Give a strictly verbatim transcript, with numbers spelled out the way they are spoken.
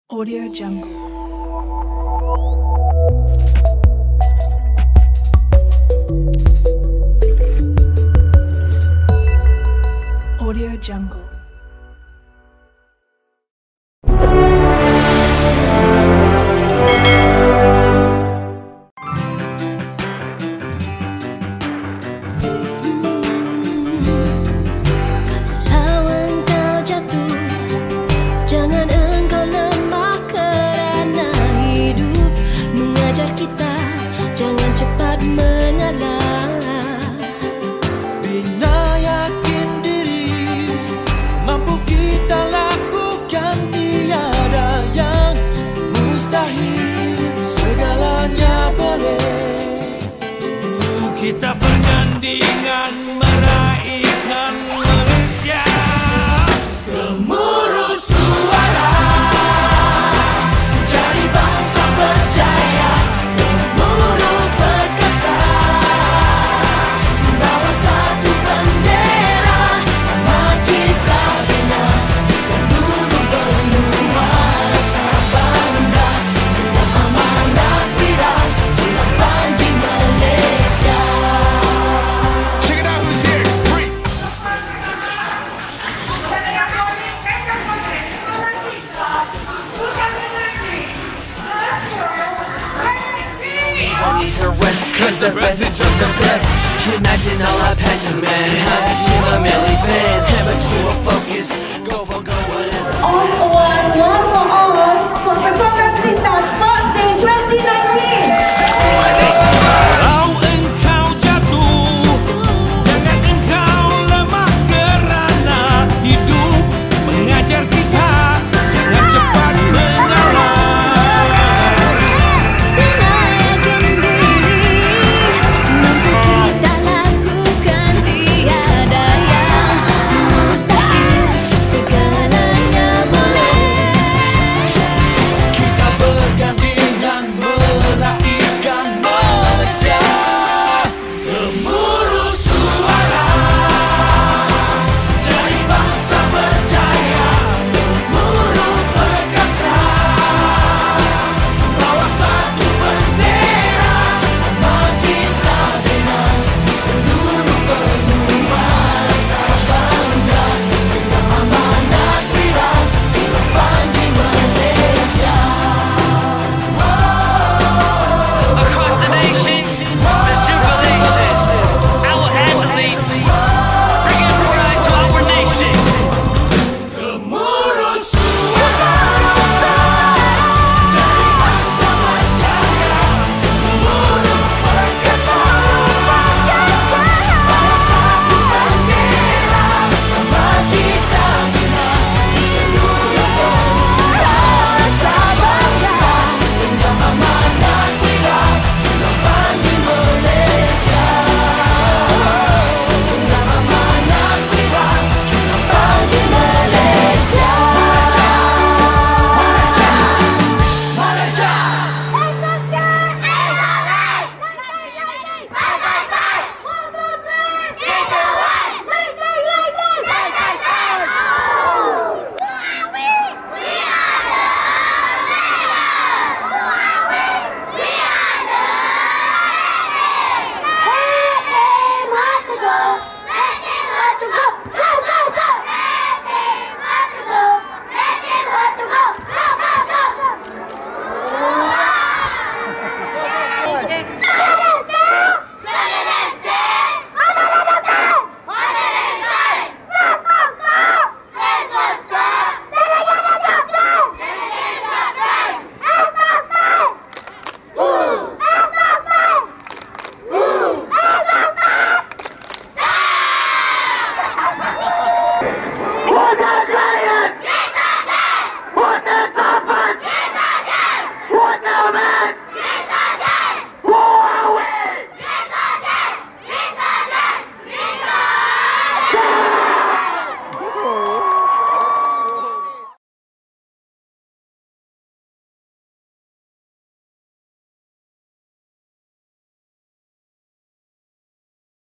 Audio Jungle. Audio Jungle. Kita bergandingan meraihkan Malaysia. Gemuruh suara, jadi bangsa berjaya. Gemuruh perkasa, bawa satu bendera. Nama kita bina seluruh benua. Rasa bangga dengan amanah wira, tulang panji Malaysia. To rest, cause the best is just the best. Uniting all our passions, man. Happy to the million fans. Never to a focus. Go for go, whatever. On one, one more.